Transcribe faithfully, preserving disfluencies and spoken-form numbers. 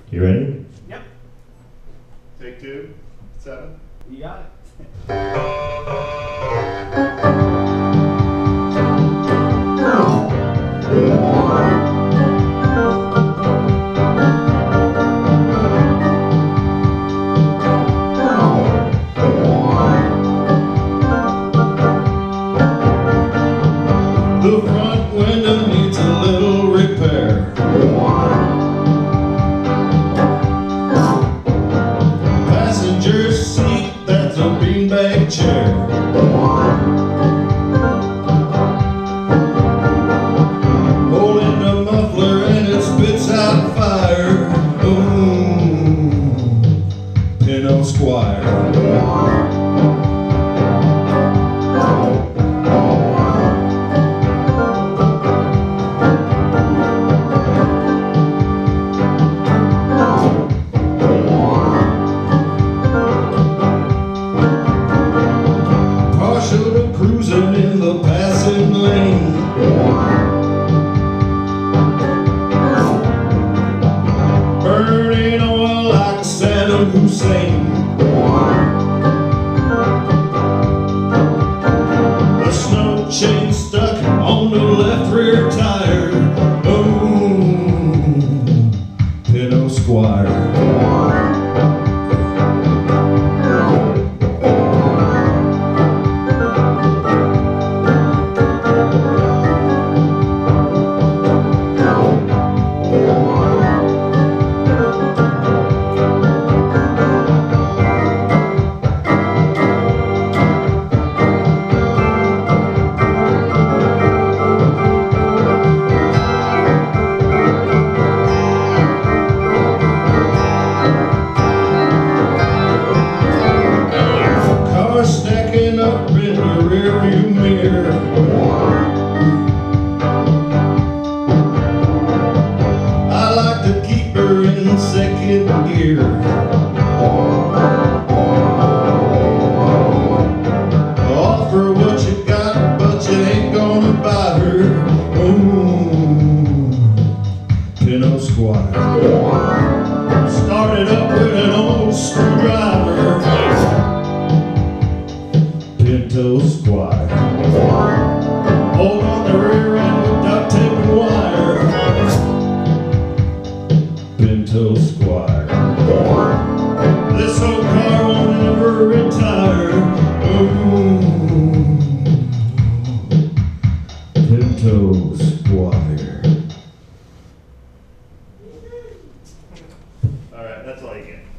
You ready? Yep. Take two, seven. You got it. The front window needs a little repair. Passenger seat, that's a beanbag chair. Hole in the muffler and it spits out fire. Ooh, Pinot Squire. Cruising in the passing lane. Burning oil like Saddam Hussein. A snow chain stuck on the left rear tire. Ooh, Pinot Squire. Stacking up in the rearview mirror. I like to keep her in second gear. Offer what you got, but you ain't gonna buy her. Ooh, Pinot Squire. Started up with an old screwdriver. Pinot Squire. Hold on the rear end with duct tape and wire. Pinot Squire. This old car won't ever retire. Ooh, Pinot Squire. All right, that's all you get.